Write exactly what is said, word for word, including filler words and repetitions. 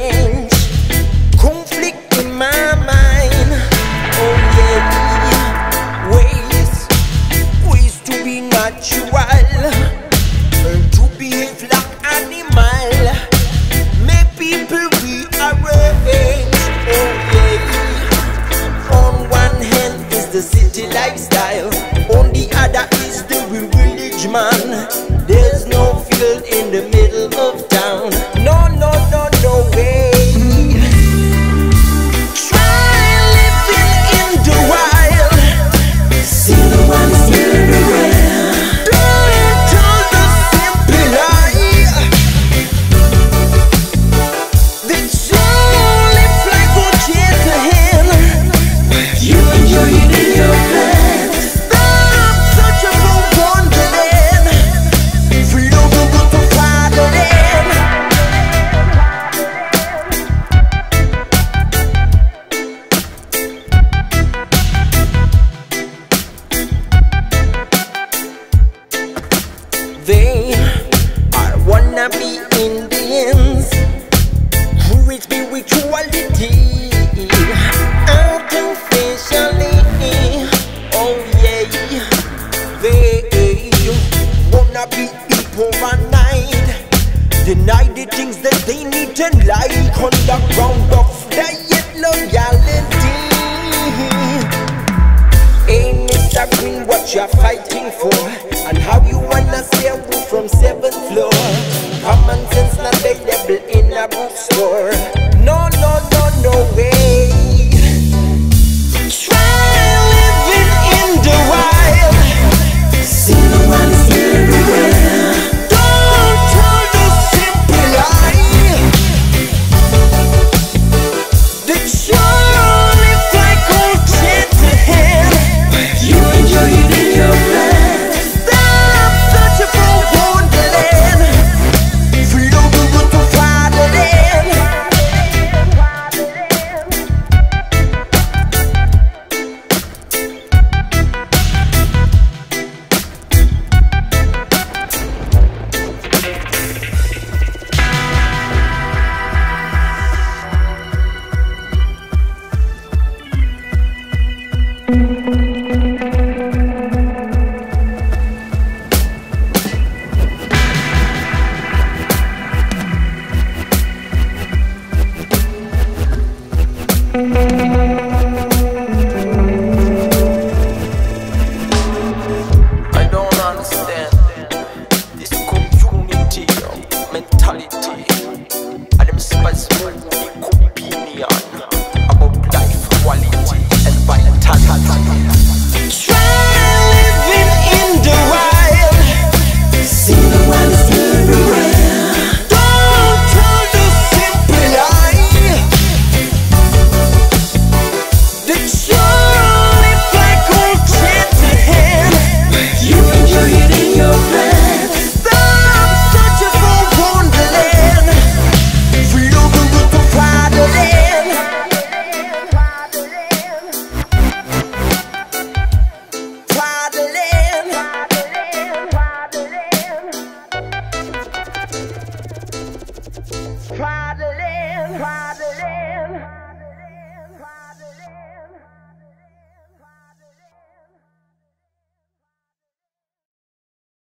quench conflict in my mind. Oh yeah, ways, ways to be natural, to behave like animal, make people rearrange. Oh yeah, on one hand is the city lifestyle, on the other is the real village man. There's no field in the middle of town. No, no, no, no way. Try living in the wild. See the ones everywhere. Don't tell the simple lie. They only fly from chair to hand. You enjoy it in your bed. Stop searching for wonderland. Flow go go to fatherland. They are wannabe Indians who reach spirituality artificially. Oh yeah, they wanna be people overnight, deny the things that they need and like on the ground of diet loyalty. Hey Mister Green, what you're fighting for, and how you wanna stay away from seventh floor? Common sense not available in a bookstore. No, no, no, no way. Try living in the wild. See the ones everywhere. Don't tell the simple lie. The only fly cold chair to hand. You enjoy it in your bed. Stop searching for wonderland. Flow go go to fatherland. I don't understand this community mentality and them specific opinion about life, quality and vitality. Try living in the wild. See the ones everywhere. Don't tell the simple lie. The only fly cold chair to hand. You enjoy it in your bed. Stop searching for wonderland. Flow go go to fatherland. Fatherland. Fatherland.